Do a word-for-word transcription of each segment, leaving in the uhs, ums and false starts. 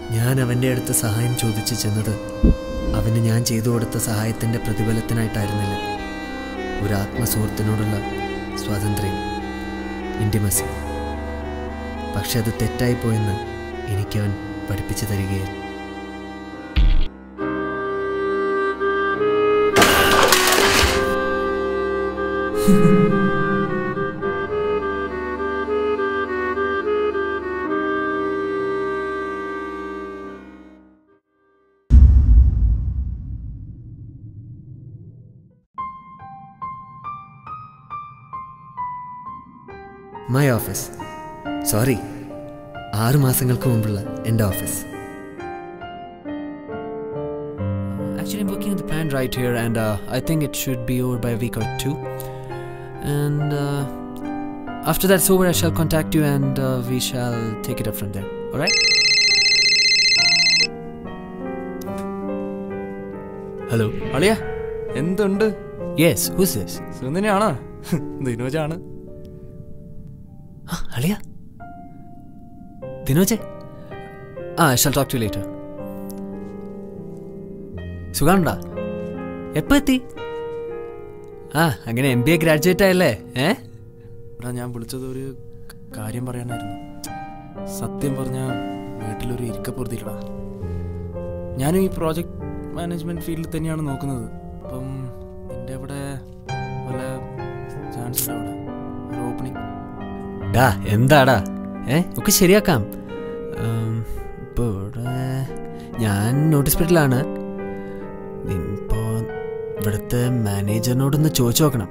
ഞാൻ അവൻ്റെ അടുത്ത് സഹായം ചോദിച്ചു ചെന്നത് അവന് ഞാൻ ചെയ്തു കൊടുത്ത സഹായത്തിൻ്റെ പ്രതിഫലത്തിനായിട്ടായിരുന്നില്ല. ഒരു ആത്മസുഹൃത്തിനോടുള്ള സ്വാതന്ത്ര്യം, ഇൻറ്റിമസി. പക്ഷെ അത് തെറ്റായിപ്പോയെന്ന് എനിക്കവൻ പഠിപ്പിച്ചു തരികയായിരുന്നു. മൈ ഓഫീസ്, സോറി, ആറ് മാസങ്ങൾക്ക് മുമ്പുള്ള എൻ്റെ office. Actually, I'm working on the plan right here, and uh, I think it should be over by a week or two. And uh, after that's over, I shall contact you, and uh, we shall take it up from there. All right? Hello. Aliya, എന്തുണ്ട്? Yes. Who's this? സുന്ദരിയാണോ? ദിനോജാണ്. അളിയ, ദിനോജെ. ആ, I shall talk to you later. സുഖാണ്ടാ? എപ്പോ എത്തി? ആ, അങ്ങനെ എം ബി എ ഗ്രാജുവേറ്റ് ആയല്ലേ? ഏ എടാ, ഞാൻ വിളിച്ചത് ഒരു കാര്യം പറയാനായിരുന്നു. സത്യം പറഞ്ഞാൽ വീട്ടിലൊരു ഇരിക്കപ്പുറത്തില്ലടാ. ഞാനും ഈ പ്രോജക്റ്റ് മാനേജ്മെന്റ് ഫീൽഡിൽ തന്നെയാണ് നോക്കുന്നത്. അപ്പം നിന്റെ അവിടെ വല്ല ചാൻസ് ഉണ്ടോ? അവിടെ ഒരു ഓപ്പണിംഗ്? ഡാ, എന്താടാ? ഏ ഒക്കെ ശരിയാക്കാം. ഇപ്പോൾ ഇവിടെ ഞാൻ നോട്ടീസ് പീരീഡിലാണ്. ഇപ്പോൾ ഇവിടുത്തെ മാനേജറിനോടൊന്ന് ചോദിച്ചു നോക്കണം.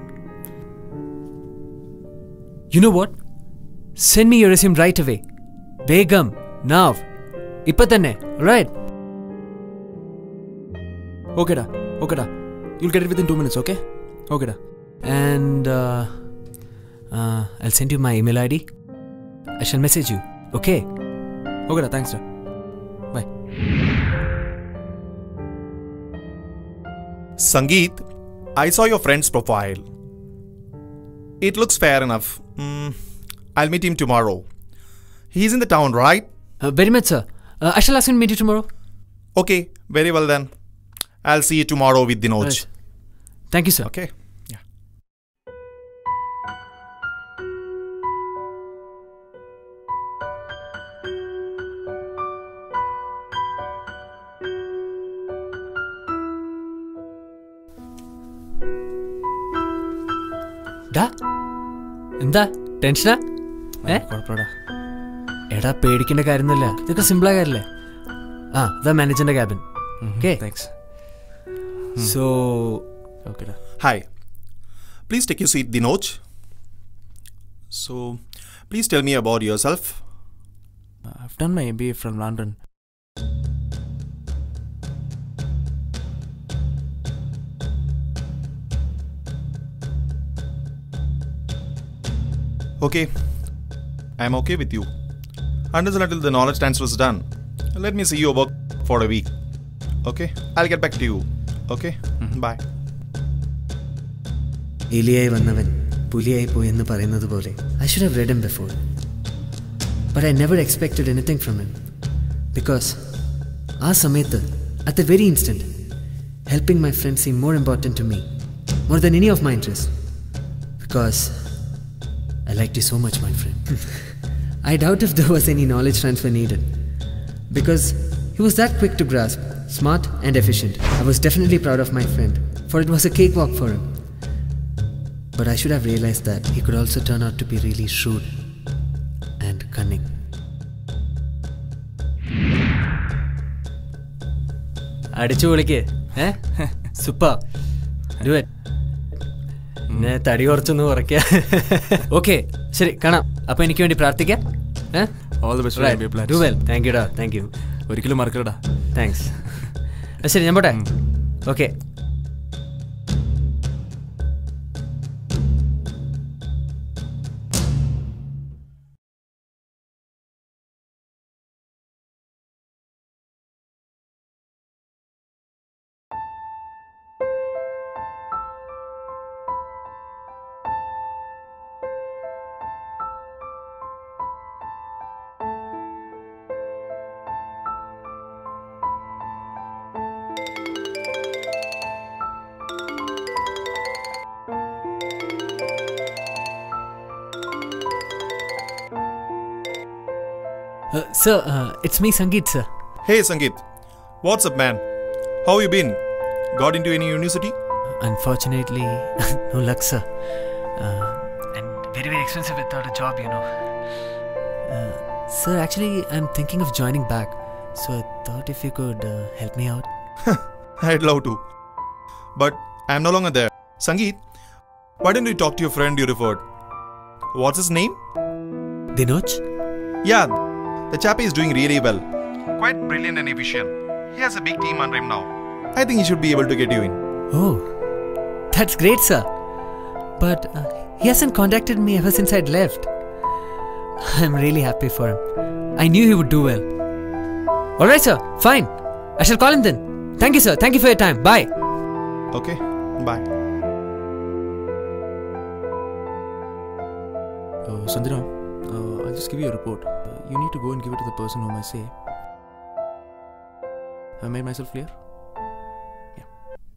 You know what, send me your resume right away, വേഗം, നൗ, ഇപ്പൊ തന്നെ. റൈറ്റ്? ഓക്കെടാ, ഓക്കെടാ, you'll get it within two minutes. Okay, ഓക്കെടാ. And Uh, I'll send you my email I D. I shall message you. Okay? Okay, thanks, sir. Bye. Sangeet, I saw your friend's profile. It looks fair enough. Mm, I'll meet him tomorrow. He's in the town, right? Uh, very much, sir. Uh, I shall ask him to meet you tomorrow. Okay, very well then. I'll see you tomorrow with Dinoj. Right. Thank you, sir. Okay. എന്താ ടെൻഷനാ? ഏ കുഴപ്പമില്ല. എടാ, പേടിക്കേണ്ട കാര്യമൊന്നുമില്ല. ഇതൊക്കെ സിമ്പിളായ കാര്യമല്ലേ. ആ, ഇതാ മാനേജറിന്റെ ക്യാബിൻ. Okay, thanks. സോ ഓക്കെടാ. Hi. Please take your seat, Dinoj. So, please tell me about yourself. I've done my M B A from London. Okay, I'm okay with you. Until and until the knowledge transfer is done, let me see your work for a week. Okay, I'll get back to you. Okay, mm-hmm. Bye. എലിയായി വന്നവൻ പുലിയായി പോയെന്ന് പറയുന്നത് പോലെ I should have read him before, but I never expected anything from him because ആ സമയത്ത്, at the very instant, helping my friend seemed more important to me, more than any of my interests, because I liked you so much, my friend. I doubt if there was any knowledge transfer needed, because he was that quick to grasp, smart and efficient. I was definitely proud of my friend, for it was a cakewalk for him. But I should have realized that he could also turn out to be really shrewd and cunning. അടിച്ചു വിളിക്ക്. ഏ super, do it. പിന്നെ തടി കുറച്ചൊന്ന് കുറയ്ക്കുക. Okay, ശരി, കാണാം. അപ്പൊ എനിക്ക് വേണ്ടി പ്രാർത്ഥിക്കാം. All the best. Do well. Thank you ഡാ, താങ്ക് യു. ഒരിക്കലും മറക്കരുടാ. താങ്ക്സ്. ശരി, ഞാൻ പോട്ടെ. Okay. Uh, sir, uh, it's me, Sangeet, sir. Hey, Sangeet. What's up, man? How you been? Got into any university? Unfortunately, no luck, sir. Uh, and very, very expensive without a job, you know. Uh, sir, actually, I'm thinking of joining back. So I thought if you could uh, help me out. I'd love to. But I'm no longer there. Sangeet, why don't you talk to your friend you referred? What's his name? Dinoj? Yeah, the chappie is doing really well. Quite brilliant and efficient. He has a big team under him now. I think he should be able to get you in. Oh, that's great, sir. But uh, he hasn't contacted me ever since I'd left. I'm really happy for him. I knew he would do well. Alright, sir. Fine. I shall call him then. Thank you, sir. Thank you for your time. Bye. Okay, bye. Uh, Sanjana, uh, I'll just give you a report. Uh, you need to go and give it to the person whom I say. Have I made myself clear? Yeah.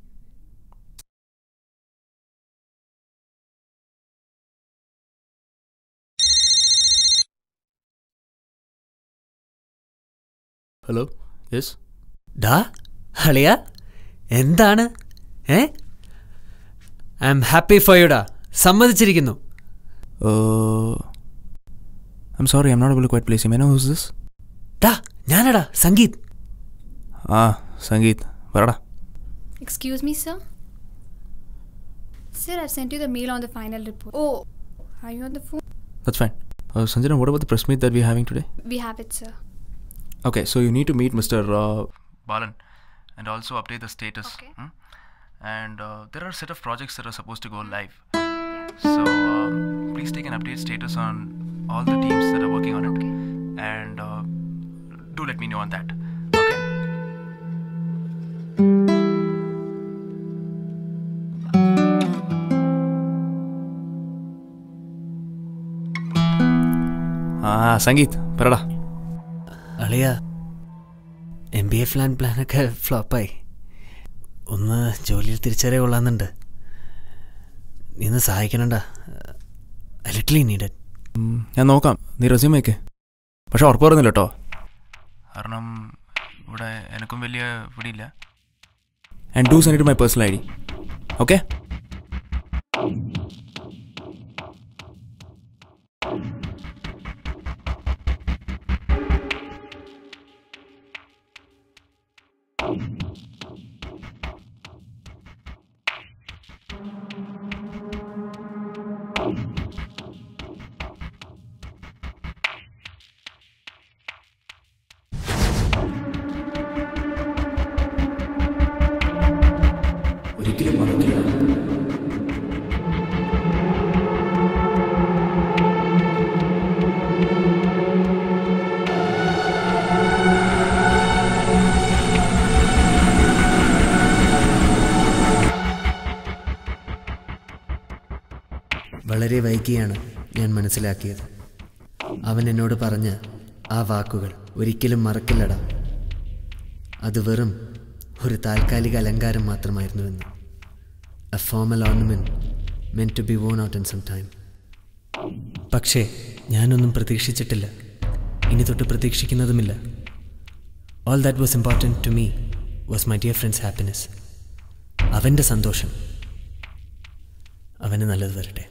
Hello? Yes? Da? Aliya? എന്താണ്? ഏ? I'm happy for you, da. സമ്മതിച്ചിരിക്കുന്നു. Uh, I'm sorry, I'm not able to quite place him. I know who's this? Da, ഞാനടാ Sangeet. Ah, Sangeet. Varada. Excuse me, sir? Sir, I've sent you the mail on the final report. Oh, are you on the phone? That's fine. Uh, Sanjana, what about the press meet that we're having today? We have it, sir. Okay, so you need to meet Mister Uh, Balan and also update the status. Okay. Hmm? And uh, there are a set of projects that are supposed to go live. Yeah. So uh, please take an update status on all the teams that are working on it. Okay. And uh, do let me know on that. Okay? Ah, Sangeet, parada. അളിയ M B A plan പ്ലാനൊക്കെ ഫ്ലോപ്പായി. ഒന്ന് ജോലിയിൽ തിരിച്ചറിയ കൊള്ളാന്നുണ്ട്. നീ ഒന്ന് സഹായിക്കണണ്ട. ലിറ്റിലി needed. ഞാൻ നോക്കാം, നീ റെസ്യൂം അയക്ക്. പക്ഷെ ഉറപ്പ് പറയുന്നില്ല കേട്ടോ, കാരണം ഇവിടെ എനിക്കും വലിയ പിടിയില്ല. And do send it to my personal I D. Okay? ഒരിക്കലും മറക്കില്ല. വളരെ വൈകിയാണ് ഞാൻ മനസ്സിലാക്കിയത്. അവൻ എന്നോട് പറഞ്ഞ ആ വാക്കുകൾ ഒരിക്കലും മറക്കില്ലടാ. അത് വെറും ഒരു താൽക്കാലിക അലങ്കാരം മാത്രമായിരുന്നുവെന്ന്. എ ഫോർമൽ ഓർണമെന്റ് മെന്റ് to be worn out in some time. പക്ഷേ ഞാനൊന്നും പ്രതീക്ഷിച്ചിട്ടില്ല, ഇനി തൊട്ട് പ്രതീക്ഷിക്കുന്നതുമില്ല. All that was important to me was my dear friend's happiness. അവൻ്റെ സന്തോഷം. അവന് നല്ലത് വരട്ടെ.